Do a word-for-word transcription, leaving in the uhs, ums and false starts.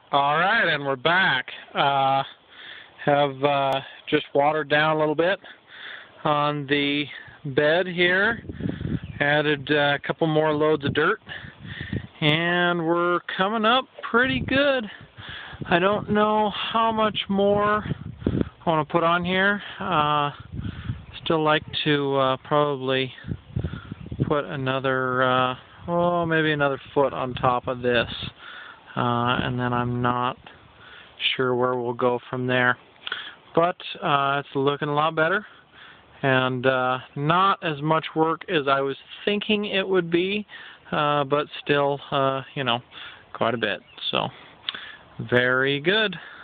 All right, and we're back. Uh, have uh, just watered down a little bit on the bed here. Added uh, a couple more loads of dirt, and we're coming up pretty good. I don't know how much more I want to put on here. Uh, still like to uh, probably put another, uh, oh, maybe another foot on top of this. Uh, and then I'm not sure where we'll go from there. But uh, it's looking a lot better, and uh, not as much work as I was thinking it would be, uh, but still, uh, you know, quite a bit. So, very good.